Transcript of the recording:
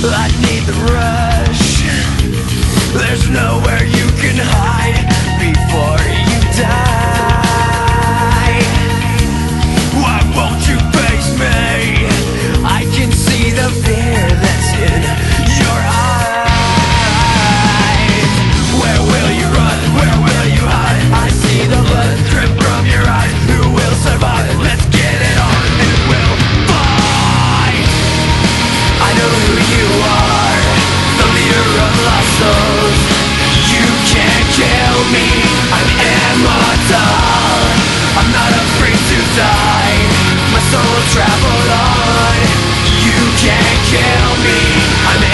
I need the rush. There's nowhere you can hide before you die. Why won't you face me? I can see the fear that's in your eyes. Where will you run? Where will you hide? I see the blood drip from your eyes. Who will survive? Let's get it on and we'll fight. I know who you are, the leader of lost souls. You can't kill me, I'm immortal. I'm not afraid to die, my soul will travel on. You can't kill me, I'm